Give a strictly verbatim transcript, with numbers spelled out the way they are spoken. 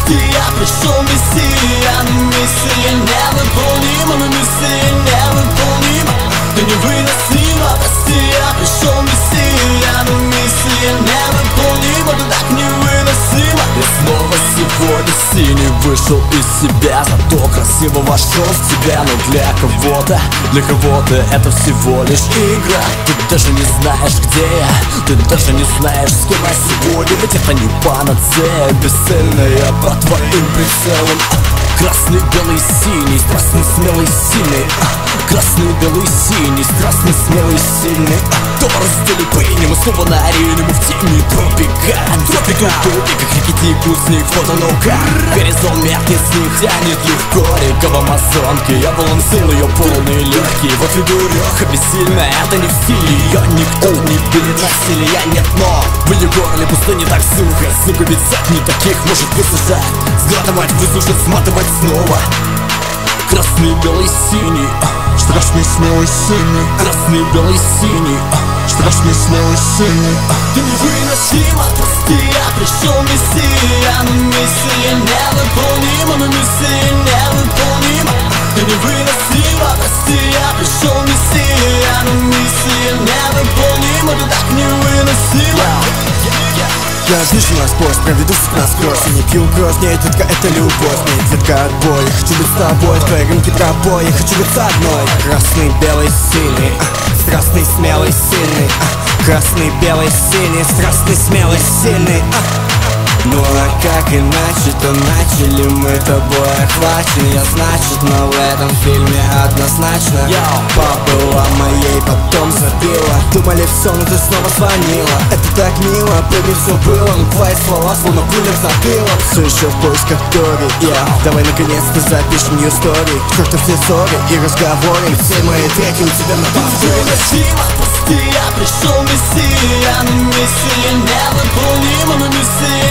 прости, я пришел мессия, но миссия невыполнима, но миссия невыполнима. Ты невыносима, прости, я пришел мессия, но миссия невыполнима, ты так невыносима. И снова сегодня синий вышел из себя, зато красиво вошел в тебя. Но для кого-то, для кого-то это всего лишь игра. Ты даже не знаешь, где я, ты даже не знаешь, с кем я сегодня. Ведь это не панацея, бесцельная под твоим прицелом. Красный, белый, синий, страстный, смелый, сильный. Красный, белый, синий, страстный, смелый, сильный. То раздели пыль, мы снова на арене, мы в теме тропика. Тропика, тропика, как реки текут с них, вот оно как. Горизонт мягкий с них тянет легко, река в Амазонке. Я балансил ее полные легкие. Вот фигуреха бессильная, это не в стиле. Ее никто не видит, насилия нет, но в ее горле пустыне так сухо. Сука, ведь сотни таких может высушать, сглатывать, высушить, сматывать снова. Красный, белый, синий, страшный, смелый, сильный. красный, белый, синий, страшный, смелый, сильный. ты невыносима, прости, я пришел мессия, но миссия невыполнима, но миссия невыполнима. Ты невыносима, прости, я пришел мессия, но миссия невыполнима, ты так невыносима. Я вижу насквозь, проведу всех насквозь. Я не пью кровь, нет, детка, это любовь. Нет, детка, отбой, хочу быть с тобой. В твоей рынке пробой, я хочу быть с одной. Красный, белый, синий, а, страстный, смелый, сильный, а, красный, белый, синий, страстный, смелый, сильный, а. Ну а как иначе-то начали мы тобой охвачены. Я значит, но в этом фильме однозначно побыла моей, потом забила. Думали все, но ты снова звонила. Это так мило, baby, все было. Но твои слова словно пуля в затылок. Все еще в поисках Тори, yeah. Давай наконец-то запишем ее истории. К черту все ссоры и разговоры. Все мои треки у тебя на базе. Невыносима, прости, я пришел мессия, но миссия невыполнима, но миссия